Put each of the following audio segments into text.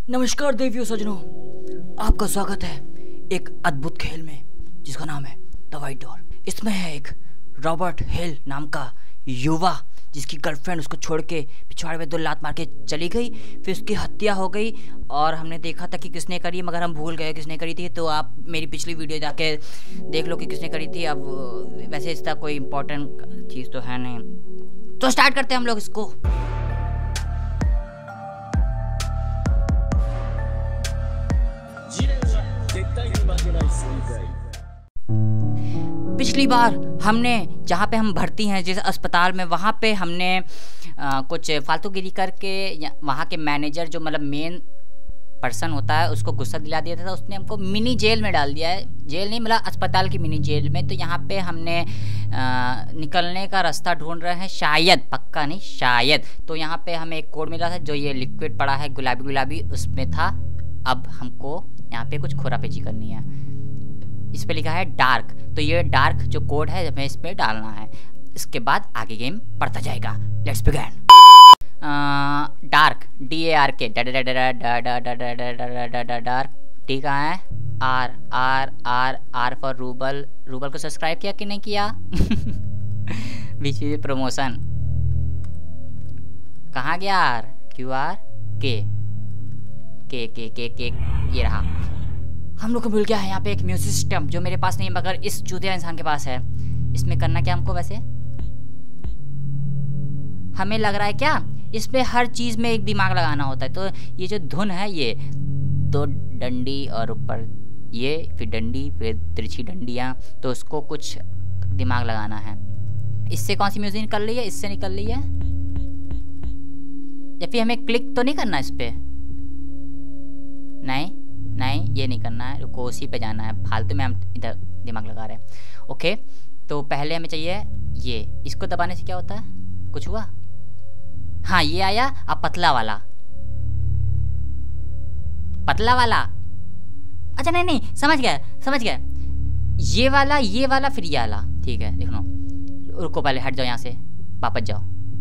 नमस्कार देवियों सज्जनों, आपका स्वागत है एक अद्भुत खेल में जिसका नाम है द वाइट डोर। इसमें है एक रॉबर्ट हिल नाम का युवा जिसकी गर्लफ्रेंड उसको छोड़ के पिछवाड़े में 2 लात मार के चली गई, फिर उसकी हत्या हो गई और हमने देखा था कि किसने करी, मगर हम भूल गए किसने करी थी। तो आप मेरी पिछली वीडियो जाके देख लो कि किसने करी थी। अब वैसे इसका कोई इम्पोर्टेंट चीज़ तो है नहीं, तो स्टार्ट करते हैं हम लोग इसको। पिछली बार हमने जहाँ पे हम भर्ती हैं जिस अस्पताल में, वहाँ पे हमने कुछ फालतूगिरी करके वहाँ के मैनेजर जो मतलब मेन पर्सन होता है उसको गुस्सा दिला दिया था। उसने हमको मिनी जेल में डाल दिया है, जेल नहीं मतलब अस्पताल की मिनी जेल में। तो यहाँ पे हमने निकलने का रास्ता ढूंढ रहे हैं, शायद, पक्का नहीं शायद। तो यहाँ पे हमें एक कोड मिला था जो ये लिक्विड पड़ा है गुलाबी गुलाबी, उसमें था। अब हमको यहाँ पे कुछ खोरापेची करनी है। इस पे लिखा है डार्क, तो ये डार्क जो कोड है हमें इस पे डालना है। इसके बाद आगे गेम बढ़ता जाएगा। Let's begin. Dark DARK dark, ठीक है। R for Rubal. रूबल को सब्सक्राइब किया कि नहीं किया? बीच में प्रमोशन कहाँ गया? QR के ये रहा। हम लोग को मिल गया है यहाँ पे एक म्यूजिक सिस्टम जो मेरे पास नहीं है मगर इस चूतिया इंसान के पास है। इसमें करना क्या हमको? वैसे हमें लग रहा है क्या इसमें हर चीज़ में एक दिमाग लगाना होता है। तो ये जो धुन है, ये 2 डंडी और ऊपर ये, फिर डंडी, फिर तिरछी डंडियाँ, तो उसको कुछ दिमाग लगाना है। इससे कौन सी म्यूजिक निकल रही है? इससे निकल रही है, या फिर हमें क्लिक तो नहीं करना इस पर? नहीं, ये नहीं करना है। रुको, उसी पे जाना है। फालतू में हम इधर दिमाग लगा रहे हैं। ओके, तो पहले हमें चाहिए ये। इसको दबाने से क्या होता है? कुछ हुआ? हाँ, ये आया। अब पतला वाला अच्छा नहीं, समझ गया। ये वाला फिर ये वाला, ठीक है। देख लो, रुको, पहले हट जाओ यहाँ से, वापस जाओ।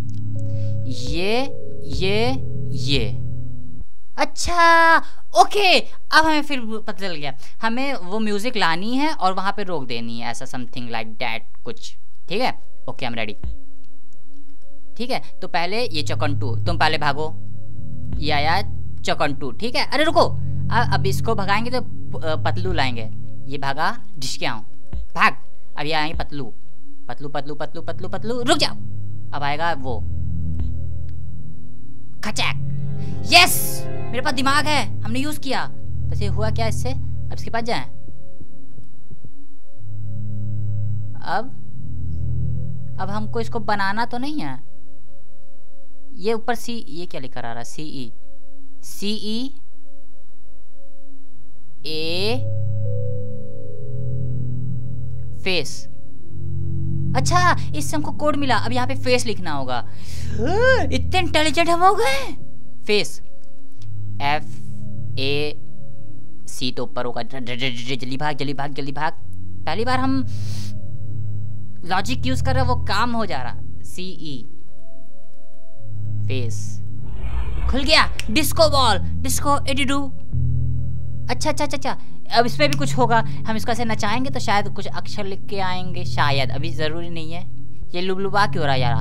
ये अच्छा, ओके। अब हमें फिर पता चल गया, हमें वो म्यूजिक लानी है और वहाँ पे रोक देनी है, ऐसा समथिंग लाइक दैट कुछ, ठीक है। ओके, हम रेडी, ठीक है। तो पहले ये चौकंटू, तुम पहले भागो। ये आया चौकंटू, ठीक है। अरे रुको, अब इसको भगाएंगे तो पतलू लाएंगे। ये भागा, ढिशक्याओ, भाग। अब ये आएंगे पतलू, रुक जाओ। अब आएगा वो खचैक। यस, मेरे पास दिमाग है, हमने यूज किया। वैसे हुआ क्या इससे? अब इसके पास जाएं। अब हमको इसको बनाना तो नहीं है। ये ऊपर ये क्या लिखा रहा है? CE A face. अच्छा, इससे हमको कोड मिला। अब यहाँ पे फेस लिखना होगा। इतने इंटेलिजेंट हम हो गए। फेस FAC तो ऊपर होगा। जल्दी भाग। पहली बार हम लॉजिक यूज कर रहे हैं, वो काम हो जा रहा। CE फेस खुल गया। डिस्को बॉल, डिस्को एडिडू। अच्छा। अब इसमें भी कुछ होगा। हम इसको ऐसे नचाएंगे तो शायद कुछ अक्षर लिख के आएंगे, शायद। अभी जरूरी नहीं है। ये लुबलुबा क्यों रहा यार?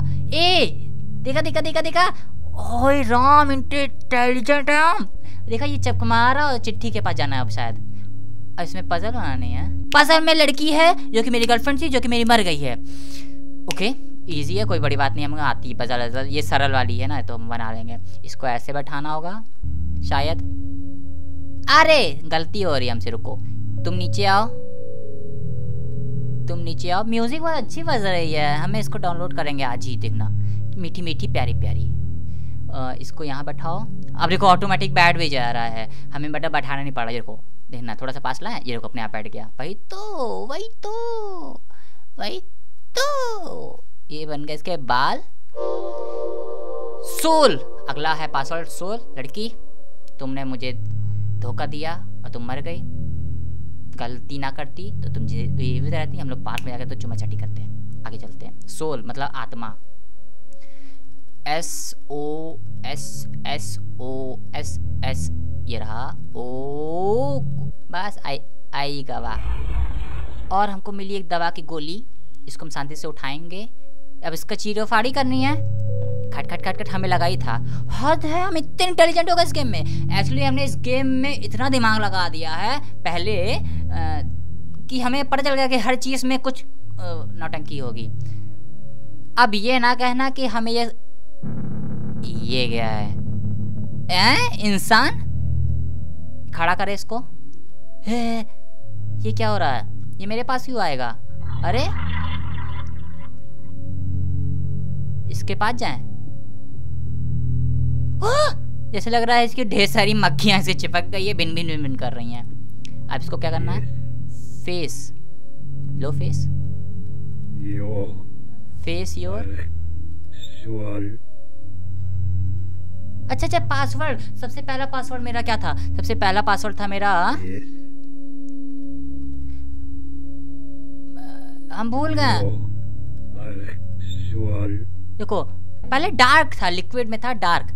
देखा। ओए राम, इंटेलिजेंट है हम। देखा, ये चपकमारा और चिट्ठी के पास जाना है अब शायद। अब इसमें पजल बनाना नहीं है। पजल में लड़की है जो कि मेरी गर्लफ्रेंड थी, जो कि मेरी मर गई है। ओके, इजी है, कोई बड़ी बात नहीं, हमें आती है पजल। ये सरल वाली है ना, तो हम बना लेंगे। इसको ऐसे बैठाना होगा शायद। अरे गलती हो रही है हमसे, रुको। तुम नीचे आओ। म्यूजिक बहुत अच्छी बज रही है, हमें इसको डाउनलोड करेंगे आज ही, देखना। मीठी प्यारी। इसको यहाँ बैठाओ। अब देखो, ऑटोमेटिक बैठ भी जा रहा है, हमें बटा बैठाना नहीं पड़ा। देखो, देखना, थोड़ा सा पास लाए, ये देखो अपने आप बैठ गया। वही तो ये बन गए इसके बाल। सोल, अगला है पासवर्ड सोल। लड़की, तुमने मुझे धोखा दिया और तुम मर गई। गलती ना करती तो तुम जीवित रहती। हम लोग पार्क में जाकर तो चुमा चाटी करते हैं। आगे चलते हैं। सोल मतलब आत्मा। SOS ये रहा। ओ बस आई गवाह। और हमको मिली एक दवा की गोली, इसको हम शांति से उठाएंगे। अब इसका चीरोफाड़ी करनी है। खट खट खट खट हमें लगा ही था। हद है, हम इतने इंटेलिजेंट हो गए इस गेम में। एक्चुअली हमने इस गेम में इतना दिमाग लगा दिया है पहले कि हमें पता चल गया कि हर चीज़ में कुछ नौटंकी होगी। अब ये ना कहना कि हमें ये गया है इंसान। खड़ा करे इसको। ये क्या हो रहा है? ये मेरे पास क्यों आएगा? अरे इसके पास जाएं। जैसे लग रहा है इसकी ढेर सारी मक्खियां से चिपक गई है, भिन भिन भिन भिन कर रही हैं। अब इसको क्या करना है? फेस लो, फेस योर। अच्छा पासवर्ड। सबसे पहला पासवर्ड मेरा क्या था? सबसे पहला पासवर्ड था मेरा, हम भूल गए। देखो पहले डार्क था, लिक्विड में था डार्क।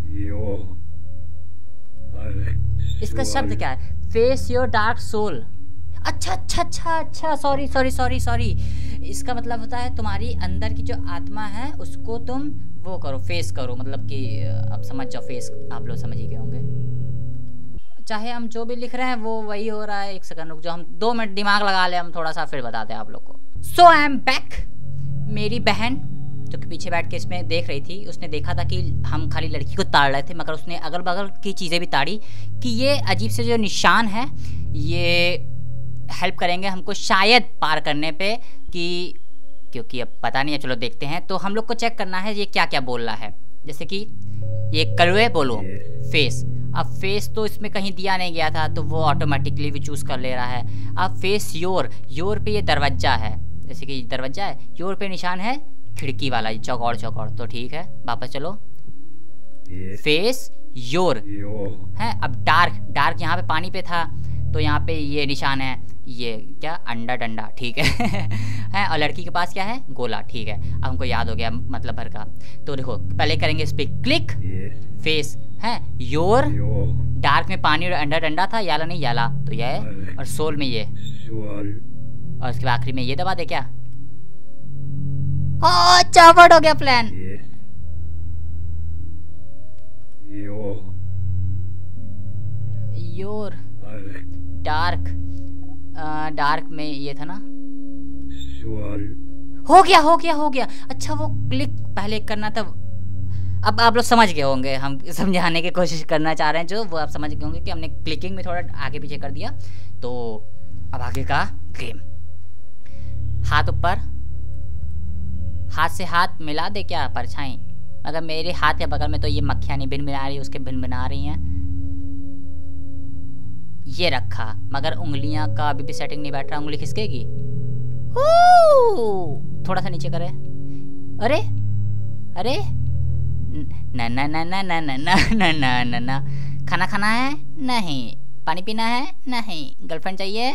इसका शब्द क्या है? Face your dark soul. अच्छा, सॉरी। इसका मतलब होता है तुम्हारी अंदर की जो आत्मा है उसको तुम वो करो, फेस करो। मतलब कि अब समझ जाओ, फेस आप लोग समझ ही गए होंगे। चाहे हम जो भी लिख रहे हैं वो वही हो रहा है। एक सेकंड रुक जाओ, हम 2 मिनट दिमाग लगा ले हम थोड़ा सा, फिर बताते हैं आप लोग को। So I am back. मेरी बहन जो कि पीछे बैठ के इसमें देख रही थी, उसने देखा था कि हम खाली लड़की को ताड़ रहे थे, मगर उसने अगल बगल की चीज़ें भी ताड़ी कि ये अजीब से जो निशान है ये हेल्प करेंगे हमको शायद पार करने पे, कि क्योंकि अब पता नहीं है। चलो देखते हैं। तो हम लोग को चेक करना है ये क्या क्या बोल रहा है। जैसे कि ये कलवे बोलो, फेस। अब फेस तो इसमें कहीं दिया नहीं गया था, तो वो ऑटोमेटिकली भी चूज़ कर ले रहा है। अब फेस योर पे ये दरवाजा है, जैसे कि दरवाजा है, योर पे निशान है खिड़की वाला, चौकोर। तो ठीक है, वापस चलो। फेस योर है। अब डार्क यहाँ पे पानी पे था, तो यहाँ पे ये निशान है, ये क्या अंडा डंडा, ठीक है। और लड़की के पास क्या है? गोला, ठीक है। अब हमको याद हो गया मतलब भर का। तो देखो पहले करेंगे इस पर क्लिक। फेस है योर, डार्क में पानी और अंडा डंडा था, याला नहीं याला, तो ये है। और सोल में ये, और उसके आखिरी में ये दबा दे क्या? चौपट हो गया प्लान। योर डार्क में ये था ना। हो गया। अच्छा वो क्लिक पहले करना था। अब आप लोग समझ गए होंगे, हम समझाने की कोशिश करना चाह रहे हैं जो, वो आप समझ गए होंगे कि हमने क्लिकिंग में थोड़ा आगे पीछे कर दिया। तो अब आगे का गेम। हाथ ऊपर, हाथ से हाथ मिला दे क्या परछाई? अगर मेरे हाथ के बगल में तो ये मक्खियाँ नहीं भिन भिना रही, उसके भिन भिना रही हैं। ये रखा, मगर उंगलियां का अभी भी सेटिंग नहीं बैठ रहा। उंगली खिसकेगी। थोड़ा सा नीचे करे। अरे ना। खाना खाना है? नहीं। पानी पीना है? नहीं। गर्लफ्रेंड चाहिए?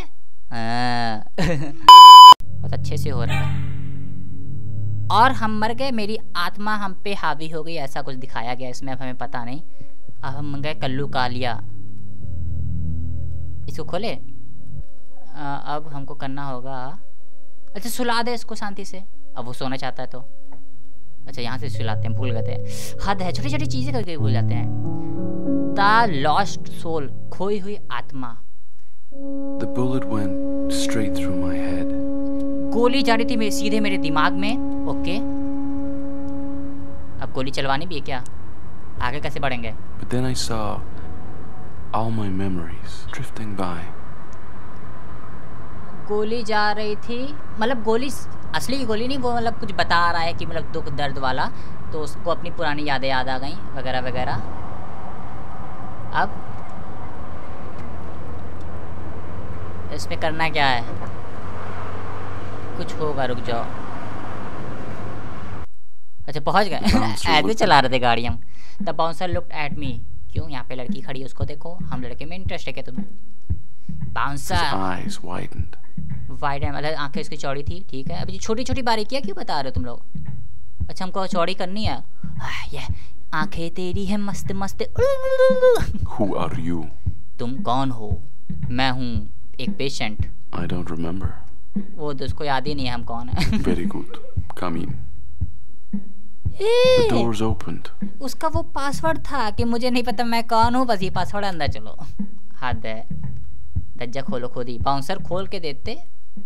बहुत अच्छे से हो रहा है। और हम मर गए, मेरी आत्मा हम पे हावी हो गई, ऐसा कुछ दिखाया गया इसमें। अब हमें पता नहीं। अब हम गए कल्लू कालिया। इसको खोले। अब हमको करना होगा, अच्छा सुला दे इसको शांति से। अब वो सोना चाहता है तो अच्छा यहाँ से सुलाते हैं, भूल गए थे। हद है, छोटी छोटी चीज़ें करके भूल जाते हैं। द लॉस्ट सोल, खोई हुई आत्मा। The bullet went straight through my head. गोली जा रही थी सीधे मेरे दिमाग में। ओके, अब गोली चलवानी भी है क्या? आगे कैसे बढ़ेंगे? But then I saw all my memories drifting by. गोली जा रही थी, मतलब गोली असली की गोली नहीं, वो मतलब कुछ बता रहा है कि मतलब दुख दर्द वाला, तो उसको अपनी पुरानी यादें याद आ गई वगैरह वगैरह। अब इसमें करना क्या है? कुछ होगा, रुक जाओ। अच्छा पहुंच गए। ऐसे चला रहे थे गाड़ी हम। The bouncer looked at me. क्यों? यहाँ पे लड़की खड़ी है, उसको देखो। हम लड़के में इंटरेस्ट है क्या तुम्हें? बाउंसर वाइड है, मतलब आंखें इसकी चौड़ी थी, ठीक है। अभी छोटी छोटी बारीकियाँ क्यों बता रहे हो तुम लोग? अच्छा हमको चौड़ी करनी है। ये आंखें तेरी है मस्त मस्त। Who are you? तुम कौन हो? मैं हूँ एक पेशेंट। I don't remember. वो तो उसको याद ही नहीं है हम कौन है। Very good. Come in. The doors opened. उसका वो पासवर्ड था कि मुझे नहीं पता मैं कौन हूँ, बस ये पासवर्ड, अंदर चलो। हद है, दज्जा खोलो खुद ही। बाउंसर खोल के देते।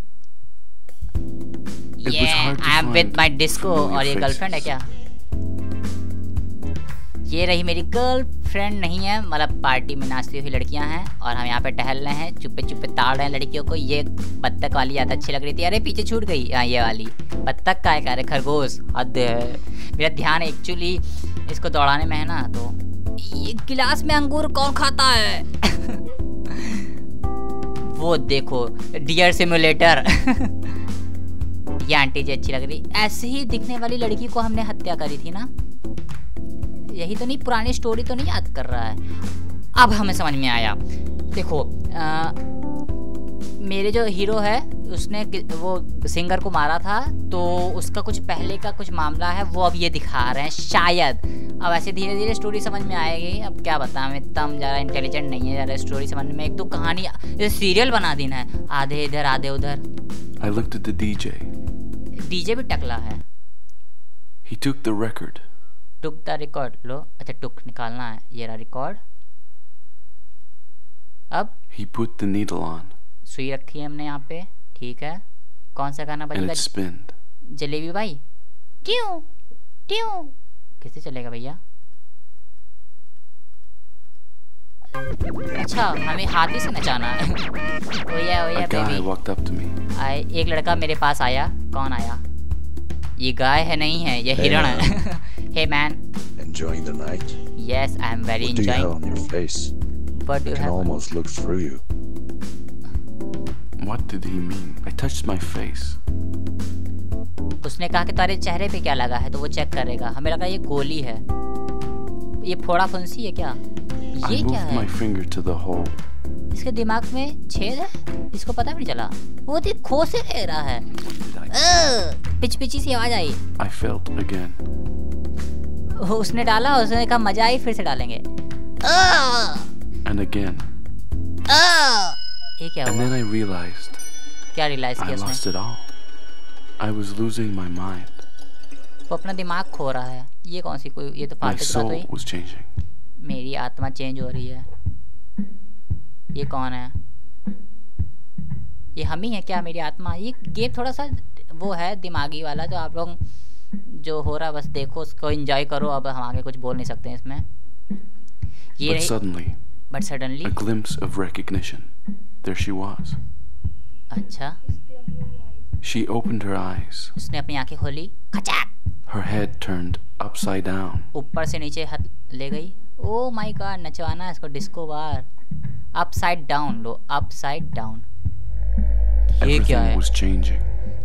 I am with my disco. और ये गर्लफ्रेंड है क्या? ये रही मेरी गर्लफ्रेंड, नहीं है मतलब पार्टी में नाचती हुई लड़कियां हैं और हम यहाँ पे टहल रहे हैं, चुप्पे चुप्पे ताड़ रहे हैं लड़कियों को। ये बत्तख वाली ज़्यादा अच्छी लग रही थी। अरे पीछे छूट गई। हाँ ये वाली बत्तख का है, कह रहे खरगोश। हद है। मेरा ध्यान एक्चुअली इसको दौड़ाने में है ना। तो ये गिलास में अंगूर कौन खाता है? वो देखो डियर सिमुलेटर। ये आंटी जी अच्छी लग रही। ऐसे ही दिखने वाली लड़की को हमने हत्या करी थी ना? यही तो नहीं, पुरानी स्टोरी तो नहीं याद कर रहा है। अब हमें समझ में आया। देखो मेरे जो हीरो है उसने वो सिंगर को मारा था, तो उसका कुछ पहले का कुछ मामला है, वो अब ये दिखा रहे हैं शायद। अब ऐसे धीरे धीरे स्टोरी समझ में आएगी। अब क्या बताएं, मैं इतना ज़्यादा इंटेलिजेंट नहीं है ज़्यादा स्टोरी समझने में। एक तो कहानी जैसे सीरियल बना देना है, आधे इधर आधे उधर। I looked at the DJ. DJ भी टकला है। He took the record. Took the record. लो अच्छा टुक निकालना है, ये रहा रिकॉर्ड। अब He put the needle on. सुई रखी है हमने यहाँ पे, ठीक है। कौन सा गाना And बजेगा? it spinned. जलेबी भाई। ट्यू ट्यू कैसे चलेगा भैया? अच्छा हमें हाथी से नचाना है। ओया A guy baby. walked up to me. आए एक लड़का मेरे पास आया। कौन आया? ये गाय है नहीं है, ये हिरण है। Hey man. Enjoying the night? Yes, I am very What do you have enjoying. on your face? What do I you can have? almost look through you. What did he mean? I touched my face. उसने कहा कि तुम्हारे चेहरे पे क्या लगा है, तो वो चेक करेगा। हमें लगा ये गोली है। ये फोड़ा फुंसी है क्या? I ये क्या moved my है? finger to the hole. इसके दिमाग में छेद है, इसको पता भी नहीं चला। वो तो खो से ले रहा है। पिच पिची सी आवाज आई। I felt again. उसने डाला, उसने कहा मजा आई, फिर से डालेंगे। And again. ये क्या And हुआ? then I realized क्या रियलाइज I किया lost उसने? it all. I was losing my mind. वो अपना दिमाग खो रहा है। ये कौन सी कोई, ये तो My फालतू की बात soul हुई। was changing. मेरी आत्मा चेंज हो रही है। ये कौन है? ये हम ही है क्या? मेरी आत्मा। ये गेम थोड़ा सा वो है दिमागी वाला, जो आप लोग जो हो रहा बस देखो, उसको एंजॉय करो। अब हम आगे कुछ बोल नहीं सकते हैं इसमें। ये But रही, suddenly, but suddenly. a glimpse of recognition. There she was. अच्छा She opened her eyes. उसने अपनी आंखें खोली। खचाक Her head turned upside down. ऊपर से नीचे हाथ ले गई। ओ माय गॉड, नचवाना है इसको डिस्को बार। अपसाइड डाउन लो, अपसाइड डाउन। ये क्या Everything है? was changing.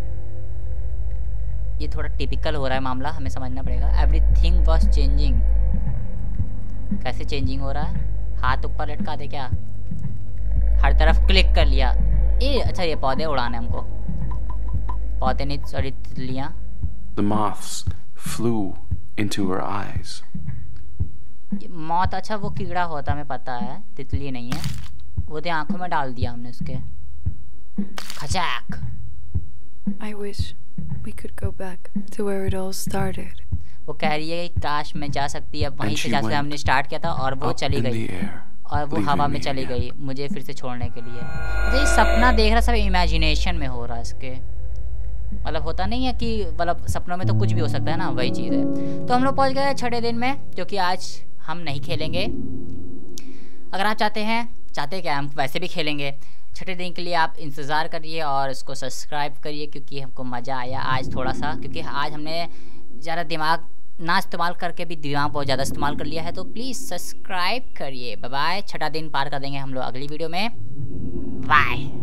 ये थोड़ा टिपिकल हो रहा है मामला, हमें समझना पड़ेगा। Everything was changing. कैसे चेंजिंग हो रहा है? हाथ ऊपर लटका दे क्या? हर तरफ क्लिक कर लिया। ये अच्छा ये पौधे उड़ाने हमको। पौधे नहीं सॉरी तितलियाँ। The moths flew into her eyes. मौत अच्छा वो कीड़ा होता हमें पता है, तितली नहीं है। वो तो आंखों में डाल दिया हमने उसके। खचाक। I wish we could go back to where it all started. वो कह रही है कि काश मैं जा सकती, अब वहीं And से she जहाँ से went हमने स्टार्ट किया था, और वो Up चली in गई the air. और वो leaving हवा में me चली again. गई मुझे फिर से छोड़ने के लिए। अच्छा ये सपना देख रहा, सब इमेजिनेशन में हो रहा है इसके। मतलब होता नहीं है कि मतलब सपनों में तो कुछ भी हो सकता है ना, वही चीज़ है। तो हम लोग पहुँच गए छठे दिन में, जो कि आज हम नहीं खेलेंगे। अगर आप चाहते क्या, हम वैसे भी खेलेंगे। छठे दिन के लिए आप इंतज़ार करिए और इसको सब्सक्राइब करिए, क्योंकि हमको मज़ा आया आज थोड़ा सा। क्योंकि आज हमने ज़्यादा दिमाग ना इस्तेमाल करके भी दिमाग बहुत ज़्यादा इस्तेमाल कर लिया है। तो प्लीज़ सब्सक्राइब करिए। Bye bye. छठा दिन पार कर देंगे हम लोग अगली वीडियो में। बाय।